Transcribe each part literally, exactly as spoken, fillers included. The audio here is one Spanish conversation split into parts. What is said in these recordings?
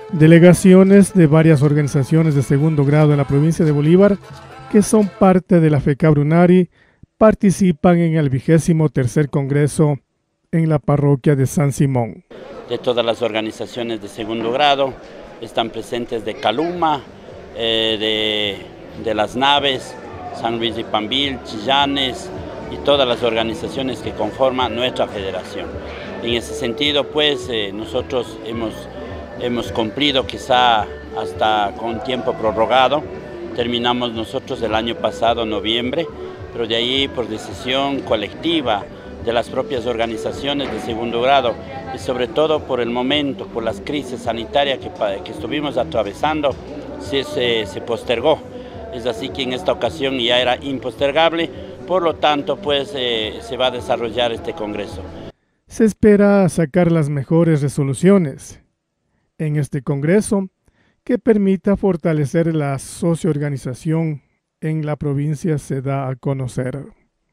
Delegaciones de varias organizaciones de segundo grado en la provincia de Bolívar, que son parte de la FECABRUNARI, participan en el vigésimo tercer congreso en la parroquia de San Simón. De todas las organizaciones de segundo grado, están presentes de Caluma, eh, de, de las Naves, San Luis de Pambil, Chillanes y todas las organizaciones que conforman nuestra federación. En ese sentido, pues, eh, nosotros hemos, hemos cumplido quizá hasta con tiempo prorrogado. Terminamos nosotros el año pasado, noviembre, pero de ahí por decisión colectiva de las propias organizaciones de segundo grado y sobre todo por el momento, por las crisis sanitarias que, que estuvimos atravesando, se, se, se postergó. Es así que en esta ocasión ya era impostergable, por lo tanto pues eh, se va a desarrollar este congreso. Se espera sacar las mejores resoluciones en este congreso que permita fortalecer la socioorganización en la provincia, se da a conocer.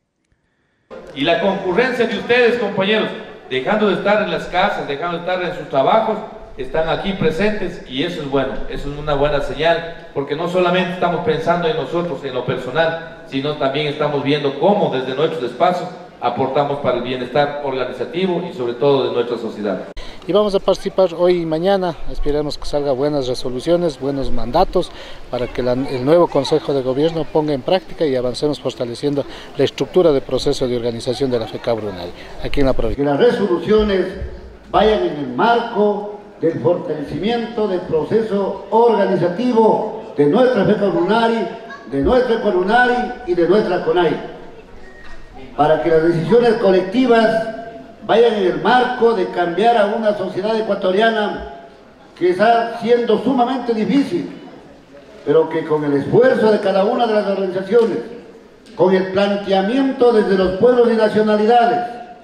Y la concurrencia de ustedes, compañeros, dejando de estar en las casas, dejando de estar en sus trabajos, están aquí presentes y eso es bueno, eso es una buena señal, porque no solamente estamos pensando en nosotros, en lo personal, sino también estamos viendo cómo desde nuestros espacios aportamos para el bienestar organizativo y sobre todo de nuestra sociedad. Y vamos a participar hoy y mañana, esperamos que salgan buenas resoluciones, buenos mandatos, para que la, el nuevo Consejo de Gobierno ponga en práctica y avancemos fortaleciendo la estructura de proceso de organización de la FECABRUNARI aquí en la provincia. Que las resoluciones vayan en el marco del fortalecimiento del proceso organizativo de nuestra FECABRUNARI, de nuestra ECUARUNARI y de nuestra CONAI, para que las decisiones colectivas vayan en el marco de cambiar a una sociedad ecuatoriana que está siendo sumamente difícil, pero que con el esfuerzo de cada una de las organizaciones, con el planteamiento desde los pueblos y nacionalidades,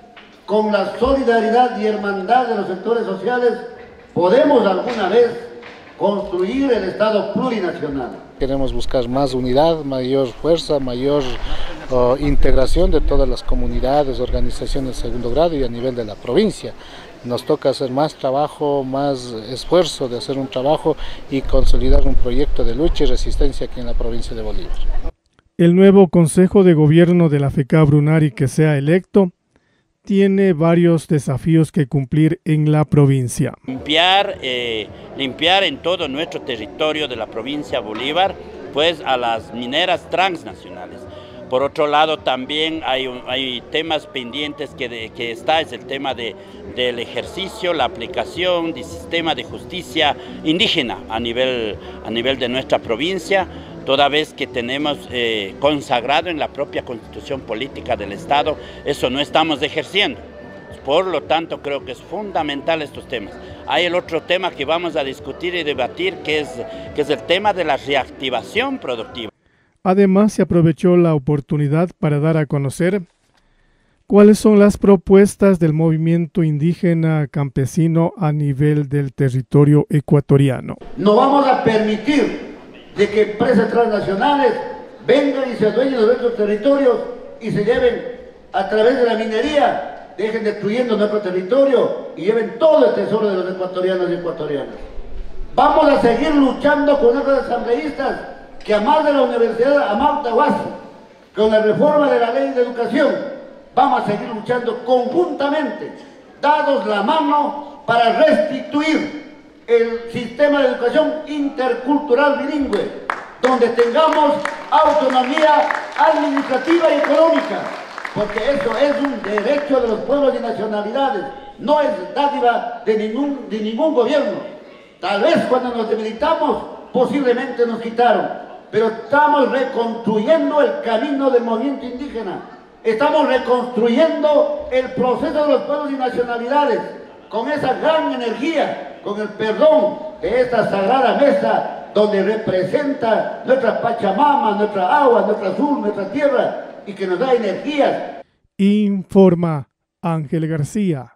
con la solidaridad y hermandad de los sectores sociales, podemos alguna vez construir el Estado plurinacional. Queremos buscar más unidad, mayor fuerza, mayor uh, integración de todas las comunidades, organizaciones de segundo grado y a nivel de la provincia. Nos toca hacer más trabajo, más esfuerzo de hacer un trabajo y consolidar un proyecto de lucha y resistencia aquí en la provincia de Bolívar. El nuevo Consejo de Gobierno de la FECABRUNARI que sea electo tiene varios desafíos que cumplir en la provincia. Limpiar, eh, limpiar en todo nuestro territorio de la provincia de Bolívar, pues a las mineras transnacionales. Por otro lado, también hay, hay temas pendientes que, de, que está, es el tema de, del ejercicio, la aplicación del sistema de justicia indígena a nivel, a nivel de nuestra provincia, toda vez que tenemos eh, consagrado en la propia Constitución Política del Estado, eso no estamos ejerciendo. Por lo tanto, creo que es fundamental estos temas. Hay el otro tema que vamos a discutir y debatir, que es, que es el tema de la reactivación productiva. Además, se aprovechó la oportunidad para dar a conocer cuáles son las propuestas del movimiento indígena campesino a nivel del territorio ecuatoriano. No vamos a permitir de que empresas transnacionales vengan y se adueñen de nuestros territorios y se lleven a través de la minería, dejen destruyendo nuestro territorio y lleven todo el tesoro de los ecuatorianos y ecuatorianas. Vamos a seguir luchando con nuestros asambleístas que a más de la Universidad Amauta Huasi, con la reforma de la ley de educación, vamos a seguir luchando conjuntamente, dados la mano para restituir el sistema de educación intercultural bilingüe, donde tengamos autonomía administrativa y económica, porque eso es un derecho de los pueblos y nacionalidades, no es dádiva de ningún, de ningún gobierno. Tal vez cuando nos debilitamos, posiblemente nos quitaron, pero estamos reconstruyendo el camino del movimiento indígena, estamos reconstruyendo el proceso de los pueblos y nacionalidades, con esa gran energía, con el perdón de esta sagrada mesa, donde representa nuestra Pachamama, nuestra agua, nuestra azul, nuestra tierra, y que nos da energías. Informa Ángel García.